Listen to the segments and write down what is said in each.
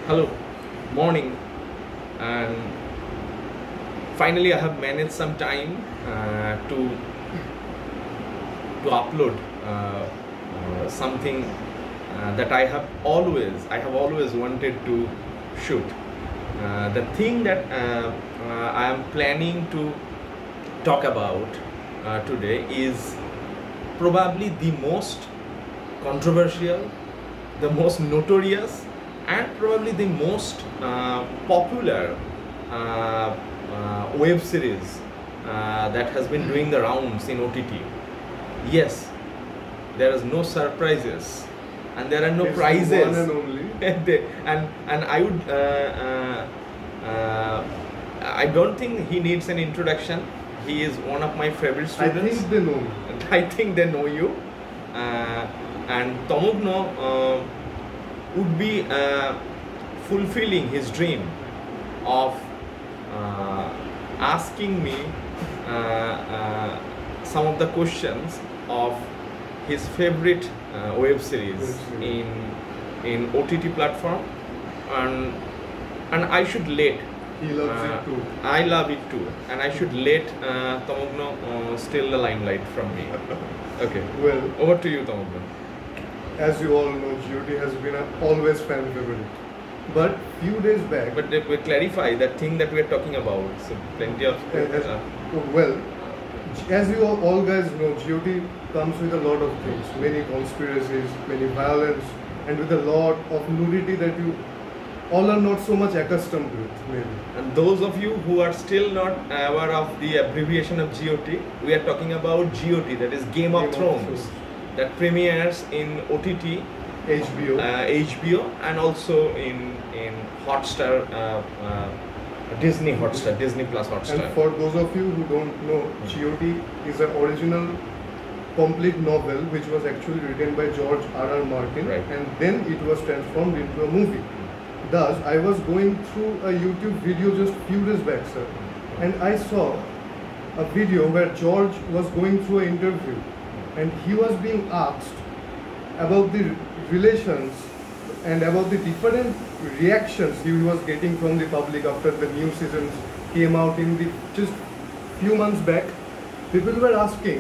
Hello, morning, and finally I have managed some time to upload something that I have always wanted to shoot. The thing that I am planning to talk about today is probably the most controversial, the most notorious, and probably the most popular web series that has been doing the rounds in OTT. Yes, there is no surprises and there are no It's prizes. one and only. and I would I don't think he needs an introduction. He is one of my favorite I students. think they know me. I think they know you. And Tamugno would be fulfilling his dream of asking me some of the questions of his favorite web series in OTT platform, and I should let He loves it too. I love it too, and I should let Tamugno steal the limelight from me. Okay, Well, over to you, Tamugno. as you all know, GOT has been an always fan favorite. But few days back, But we clarify that thing that we are talking about. So plenty of well, as you all guys know, GOT comes with a lot of things, many conspiracies, many violence, and with a lot of nudity that you all are not so much accustomed to it, maybe. and those of you who are still not aware of the abbreviation of GOT, we are talking about GOT, that is Game of Thrones, that premieres in OTT, HBO. HBO, and also in Hotstar, Disney Hotstar, Disney Plus Hotstar. And for those of you who don't know, GOT is an original complete novel which was actually written by George R.R. Martin, Right. and then it was transformed into a movie. Thus, I was going through a YouTube video just few days back, sir, and I saw a video where George was going through an interview, and he was being asked about the relations and about the different reactions he was getting from the public after the new seasons came out in the just few months back. People were asking,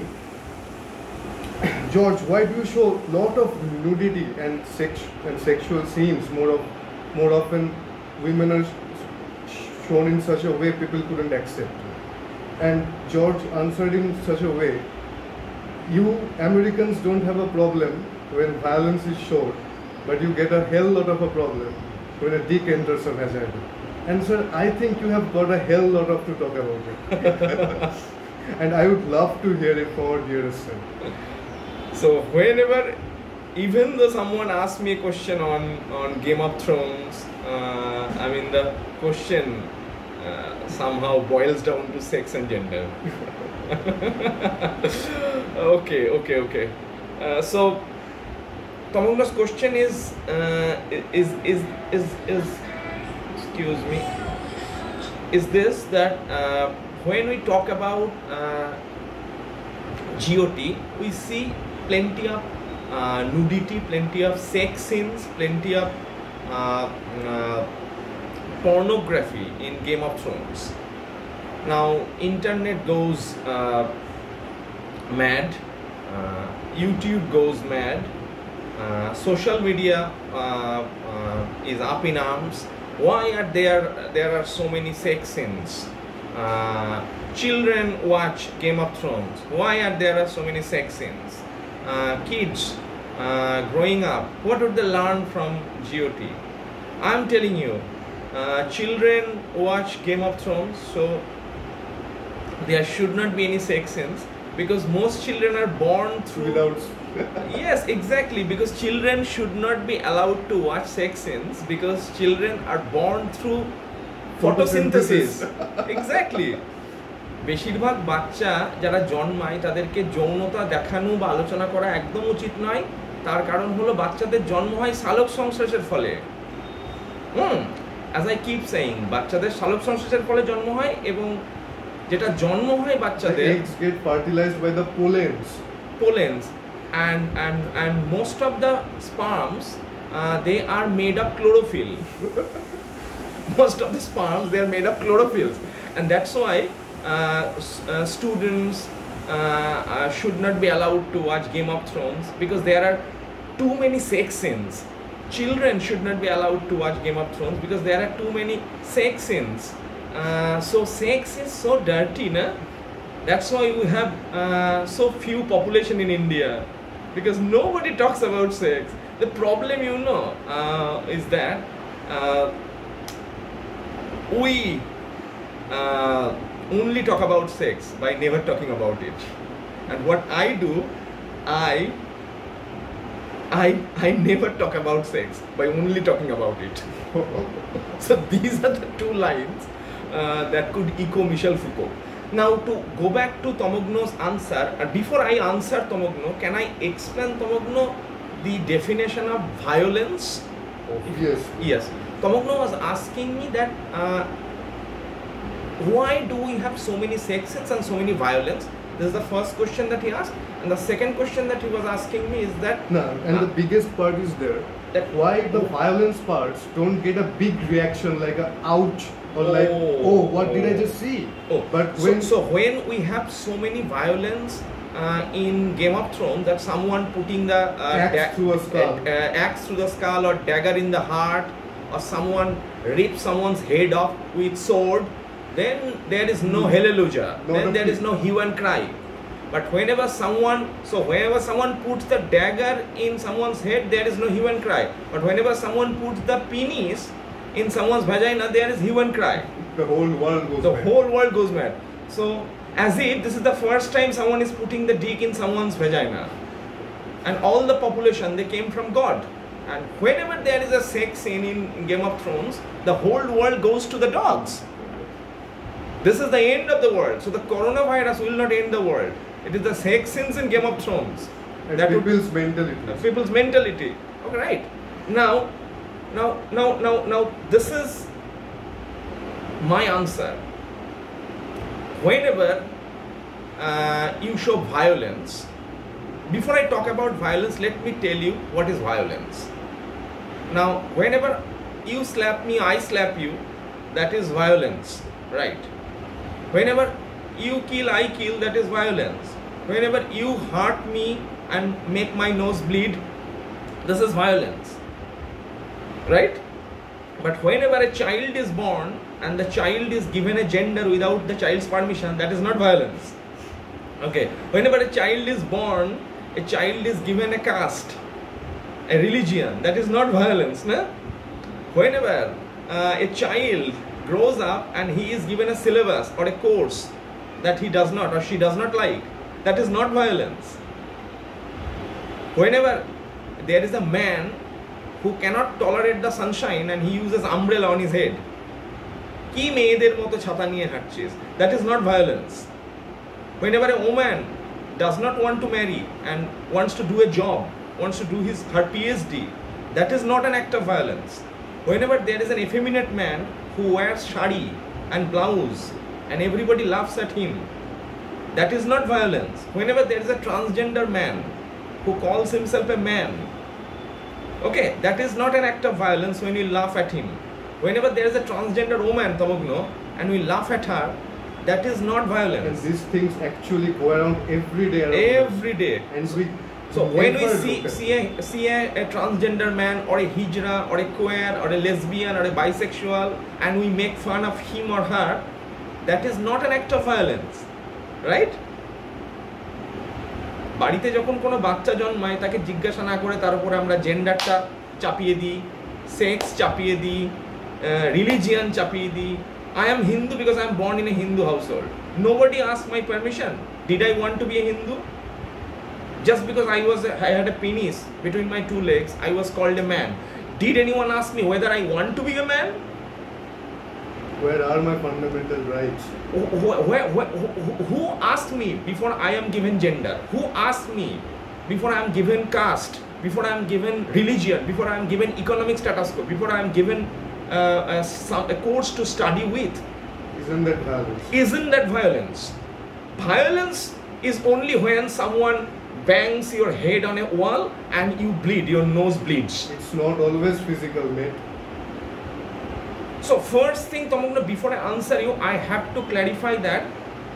George, why do you show lot of nudity and sexual scenes? More often, women are shown in such a way people couldn't accept. And George answered in such a way, you Americans don't have a problem when violence is shown, but you get a hell lot of a problem when a dick enters a vagina. And sir, I think you have got a hell lot of to talk about it. And I would love to hear it from our dearest sir. So whenever, even though someone asks me a question on Game of Thrones, I mean the question somehow boils down to sex and gender. Okay. So Tamugno's question is excuse me, is this that when we talk about GOT, we see plenty of nudity, plenty of sex scenes, plenty of pornography in Game of Thrones. Now internet goes mad, YouTube goes mad, social media is up in arms. Why are there are so many sex scenes? Children watch Game of Thrones. Why are there so many sex scenes? Kids growing up, what would they learn from GOT? I'm telling you, children watch Game of Thrones, so there should not be any sex scenes, because most children are born through Without yes, exactly, because children should not be allowed to watch sex scenes, because children are born through photosynthesis. Exactly. বেশিরভাগ বাচ্চা যারা জন্মায় তাদেরকে যৌনতা দেখানো বা আলোচনা করা একদম উচিত নয়, তার কারণ হলো বাচ্চাদের জন্ম হয় সালোক সংশ্লেষের ফলে। as I keep saying, বাচ্চাদের সালোক সংশ্লেষের ফলে জন্ম হয়, এবং যেটা জন্ম হয় বাচ্চাদের, the eggs get fertilized by the pollens. and most of the sperms they are made of chlorophyll. Most of the sperms, they are made of chlorophylls, and that's why students should not be allowed to watch Game of Thrones, because there are too many sex scenes. Children should not be allowed to watch Game of Thrones because there are too many sex scenes. So sex is so dirty, na? That's why we have so few population in India, because nobody talks about sex. The problem, you know, is that we only talk about sex by never talking about it. And what I do, I never talk about sex by only talking about it. So these are the two lines that could echo Michel Foucault. Now, to go back to Tamogno's answer, before I answer Tamogno, can I explain Tamogno the definition of violence? Yes. Yes. Tamogno was asking me that why do we have so many sex scenes and so many violence? This is the first question that he asked, and the second question that he was asking me is that No, and the biggest part is there, that why the violence parts don't get a big reaction like a ouch or like, oh, what did I just see? But when so when we have so many violence in Game of Thrones, that someone putting the axe through a skull, axe through the skull, or dagger in the heart, or someone rips someone's head off with sword, then there is no hallelujah, then there is no hue and cry. But whenever someone puts the dagger in someone's head, there is no hue and cry. But whenever someone puts the penis in someone's vagina, there is hue and cry. The whole world goes mad. Whole world goes mad. So, as if this is the first time someone is putting the dick in someone's vagina. And all the population, they came from God. And whenever there is a sex scene in Game of Thrones, the whole world goes to the dogs. This is the end of the world. So the coronavirus will not end the world. It is the sex scenes in Game of Thrones. And that people's mentality. People's mentality. Okay, right. Now, this is my answer. Whenever you show violence, before I talk about violence, let me tell you what is violence. Now, whenever you slap me, I slap you, that is violence, right? Whenever you kill, I kill, that is violence. Whenever you hurt me and make my nose bleed, this is violence, right? But whenever a child is born and the child is given a gender without the child's permission, that is not violence. Okay, whenever a child is born, a child is given a caste, a religion, that is not violence, no? Whenever a child grows up and he is given a syllabus or a course that he does not or she does not like, that is not violence. Whenever there is a man who cannot tolerate the sunshine and he uses umbrella on his head, ki meyeder moto chhata niye haatchis, that is not violence. Whenever a woman does not want to marry and wants to do a job, wants to do her PhD, that is not an act of violence. Whenever there is an effeminate man who wears shari and blouse and everybody laughs at him, that is not violence. Whenever there is a transgender man who calls himself a man, okay, that is not an act of violence when you laugh at him. Whenever there is a transgender woman, Tamogno, and we laugh at her, that is not violence. And these things actually go around every day. Every day. And we so when we see a transgender man or a hijra or a queer or a lesbian or a bisexual and we make fun of him or her, that is not an act of violence, right? বাড়িতে যখন কোনো বাচ্চা জন্মায় তাকে জিজ্ঞাসা না করে তার উপরে আমরা জেন্ডারটা চাপিয়ে দিই, সেক্স চাপিয়ে দিই, রিলিজিয়ান চাপিয়ে দিই. I am Hindu because I am born in a Hindu household. Nobody asked my permission. Did I want to be a Hindu? Just because I had a penis between my two legs, I was called a man. Did anyone ask me whether I want to be a man? Where are my fundamental rights? Who asked me before I am given gender? Who asked me before I am given caste? Before I am given religion? Before I am given economic status quo? Before I am given a course to study with? Isn't that violence? Isn't that violence? Violence is only when someone bangs your head on a wall and you bleed, your nose bleeds. It's not always physical, mate. So first thing, Tamogno, before I answer you, I have to clarify that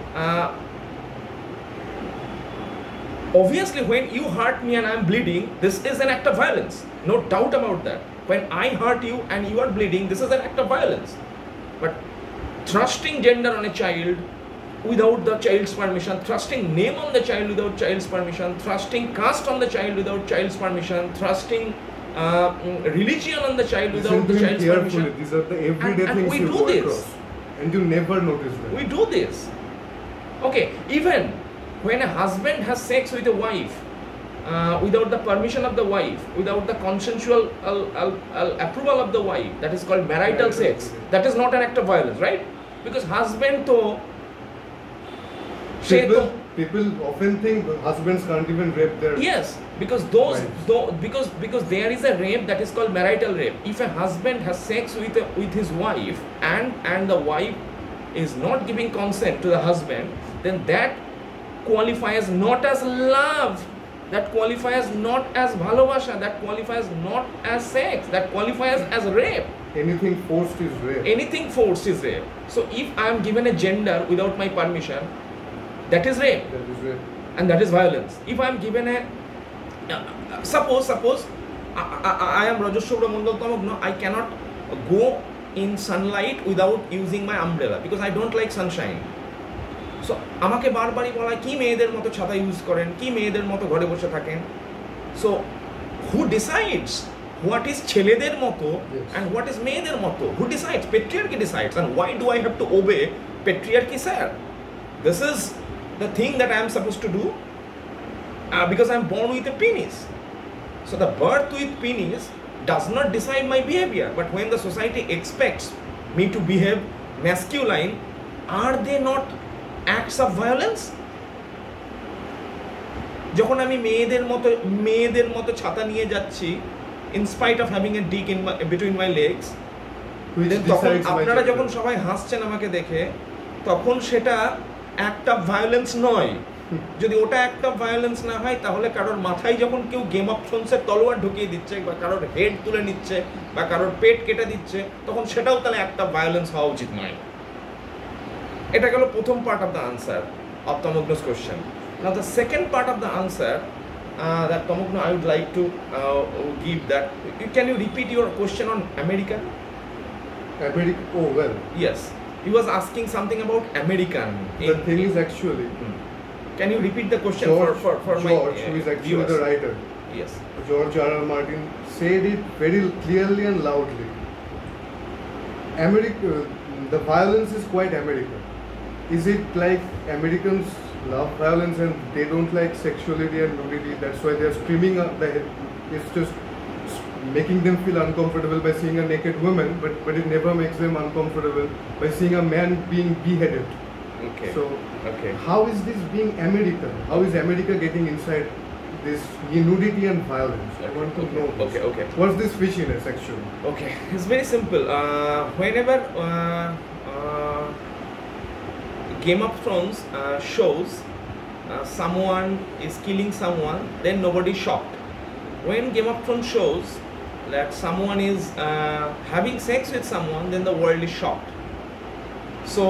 obviously when you hurt me and I am bleeding, this is an act of violence. No doubt about that. When I hurt you and you are bleeding, this is an act of violence. But thrusting gender on a child without the child's permission, thrusting name on the child without child's permission, thrusting caste on the child without child's permission, thrusting religion on the child without the child's permission. These are the everyday things you go across, and you never notice them. We do this. Okay, even when a husband has sex with a wife without the permission of the wife, without the consensual approval of the wife, that is called marital sex. That is not an act of violence, right? Because husband to people often think husbands can't even rape their yes, because because there is a rape that is called marital rape. If a husband has sex with his wife and the wife is not giving consent to the husband, then that qualifies not as love, that qualifies not as bhalobasha, that qualifies not as sex, that qualifies as rape. Anything forced is rape. Anything forced is rape. So if I am given a gender without my permission, that is rape. That is rape. And that is violence. If I am given a suppose I am Rajeshwara Mondal Tamogno, I cannot go in sunlight without using my umbrella because I don't like sunshine. So আমাকে বারবারই বলা কি মেয়েদের মতো ছাতা use করেন, কি মেয়েদের মতো ঘরে বসে থাকেন. So who decides what is ছেলেদের মতো and what is মেয়েদের মতো? Who decides? Patriarchy decides. And why do I have to obey patriarchy, sir? This is the thing that I am supposed to do because I am born with a penis. So the birth with penis does not decide my behavior. But when the society expects me to behave masculine, are they not acts of violence? যখন আমি মেয়েদের মতো ছাতা নিয়ে যাচ্ছি in spite of having a dick in between my legs, তখন আপনারা যখন সবাই হাসছেন আমাকে দেখে, তখন সেটা act of violence নয়. যদি ওটা act of violence না হয়, তাহলে কারোর মাথায় যখন কেউ গেম অফ থ্রোনসের তলোয়ার ঢুকিয়ে দিচ্ছে বা কারোর হেড তুলে নিচ্ছে বা কারোর পেট কেটে দিচ্ছে, তখন সেটাও তাহলে act of violence হওয়া উচিত নয়. এটা গেল প্রথম part of the answer of Tamogno's question. Now the second part of the answer that Tamogno I would like to give that. Can you repeat your question on American? American? Oh well. Yes. He was asking something about American. The thing is actually. Can you repeat the question for George, my who is actually viewers? the writer? Yes. George R.R. Martin said it very clearly and loudly. The violence is quite American. Is it like Americans love violence and they don't like sexuality and nudity? That's why they're screaming up. It's just making them feel uncomfortable by seeing a naked woman, but it never makes them uncomfortable by seeing a man being beheaded. Okay. So, how is this being American? How is America getting inside this nudity and violence? I want to know. Okay. What's this fishiness actually? Okay, it's very simple. Whenever Game of Thrones shows someone is killing someone, then nobody is shocked. When Game of Thrones shows that someone is having sex with someone, then the world is shocked. So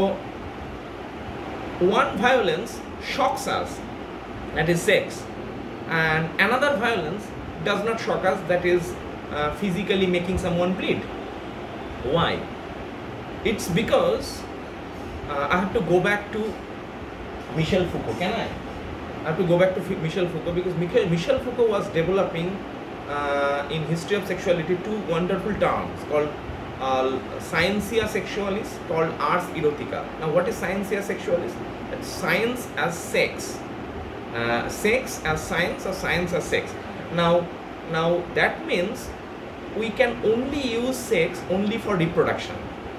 one violence shocks us, that is sex, and another violence does not shock us, that is physically making someone bleed. Why? It's because I have to go back to Michel Foucault. Can I? I have to go back to Michel Foucault because Michel Foucault was developing in history of sexuality two wonderful terms called scientia sexualis, called ars erotica. Now what is scientia sexualis? It's science as sex, sex as science, or science as sex. Now that means we can only use sex only for reproduction,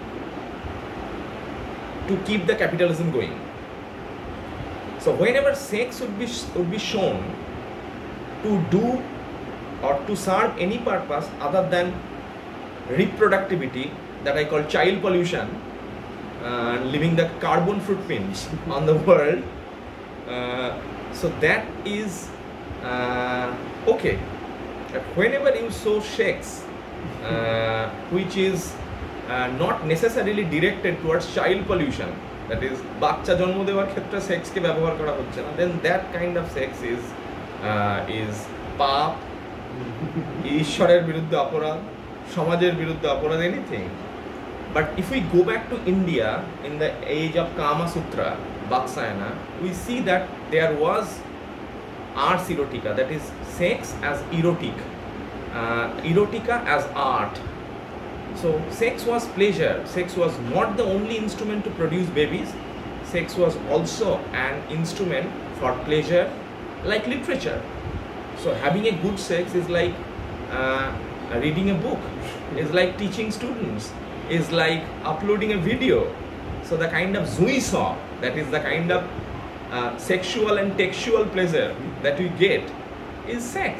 to keep the capitalism going. So whenever sex would be shown to do or to serve any purpose other than reproductivity, that I call child pollution, leaving the carbon footprints on the world, so that is Okay, but whenever you show sex, which is not necessarily directed towards child pollution, that is বাচ্চা জন্ম দেওয়ার ক্ষেত্রে সেক্সকে ব্যবহার করা হচ্ছে না, then that kind of sex is পাপ, ঈশ্বরের বিরুদ্ধে অপরাধ, সমাজের বিরুদ্ধে অপরাধ, anything. But if we go back to India in the age of Kama Sutra, Vatsayana, we see that there was ars erotica, that is sex as erotic, erotica as art. So sex was pleasure. Sex was not the only instrument to produce babies. Sex was also an instrument for pleasure, like literature. So having a good sex is like reading a book, is like teaching students, is like uploading a video. So the kind of zuisa, that is the kind of sexual and textual pleasure that we get, is sex.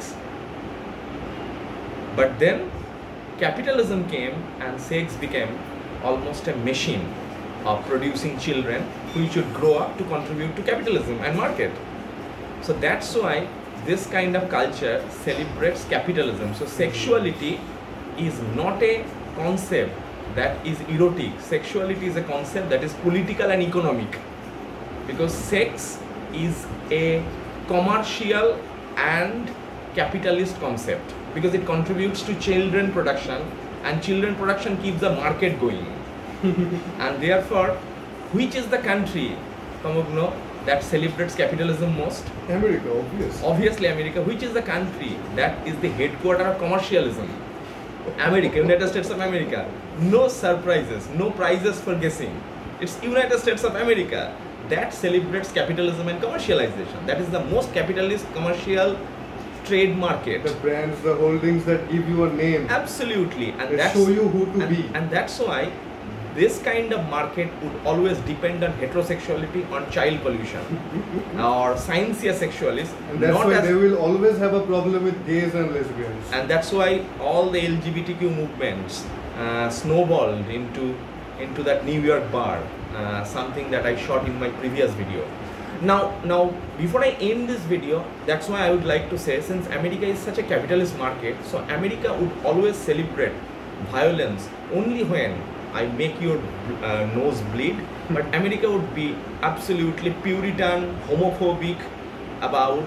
But then capitalism came and sex became almost a machine of producing children who should grow up to contribute to capitalism and market. So that's why this kind of culture celebrates capitalism. So sexuality is not a concept that is erotic. Sexuality is a concept that is political and economic, because sex is a commercial and capitalist concept, because it contributes to children production, and children production keeps the market going. And therefore, which is the country, Pamukno, that celebrates capitalism most? America, obviously. Obviously America. Which is the country that is the headquarter of commercialism? America, United States of America. No surprises, no prizes for guessing. It's United States of America that celebrates capitalism and commercialization. That is the most capitalist commercial trade market. The brands, the holdings that give you a name. Absolutely. And they that's, show you who to be. And that's why this kind of market would always depend on heterosexuality, on child pollution, or scientia sexualis. And that's why they will always have a problem with gays and lesbians. And that's why all the LGBTQ movements snowballed into that New York bar, something that I shot in my previous video. Now, before I end this video, that's why I would like to say, since America is such a capitalist market, so America would always celebrate violence only when I make your nose bleed. But America would be absolutely Puritan, homophobic about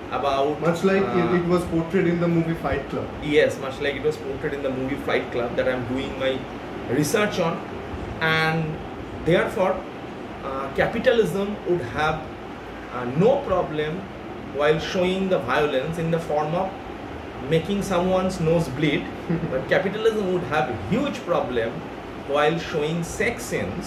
much like it was portrayed in the movie Fight Club. Yes, much like it was portrayed in the movie Fight Club that I'm doing my research on. And therefore capitalism would have no problem while showing the violence in the form of making someone's nose bleed. But capitalism would have a huge problem while showing sex scenes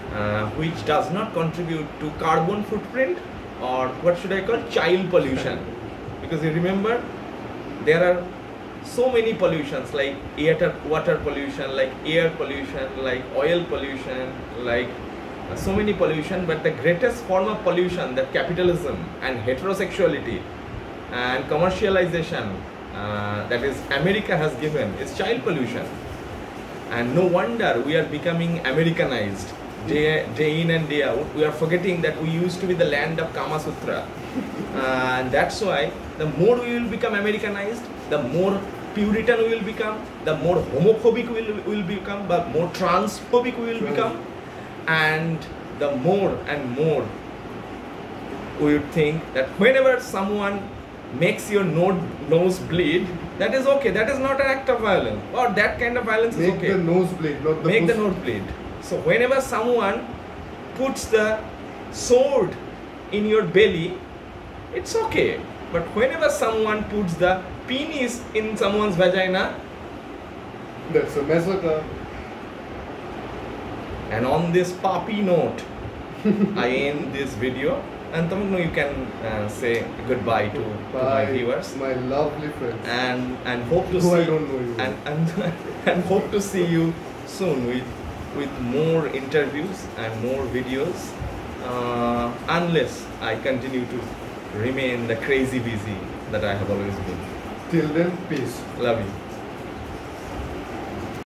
which does not contribute to carbon footprint, or what should I call, child pollution. Because you remember, there are so many pollutions, like water pollution, like air pollution, like oil pollution, like so many pollution. But the greatest form of pollution that capitalism and heterosexuality and commercialization that is America has given is child pollution. And no wonder we are becoming Americanized day in and day out. We are forgetting that we used to be the land of Kama Sutra. And that's why the more we will become Americanized, the more Puritan we will become, the more homophobic we will become, but more transphobic we will become. And the more and more we would think that whenever someone makes your nose bleed, that is okay, that is not an act of violence, or that kind of violence is okay. Make the nose bleed, not the Make the nose bleed. So whenever someone puts the sword in your belly, it's okay. But whenever someone puts the penis in someone's vagina, that's a massacre. And on this papi note, I end this video. And Tamukno, you can say goodbye to my viewers. My lovely friends. And hope to see. I don't know you. And hope to see you soon with more interviews and more videos. Unless I continue to remain the crazy busy that I have always been. Till then, peace. Love you.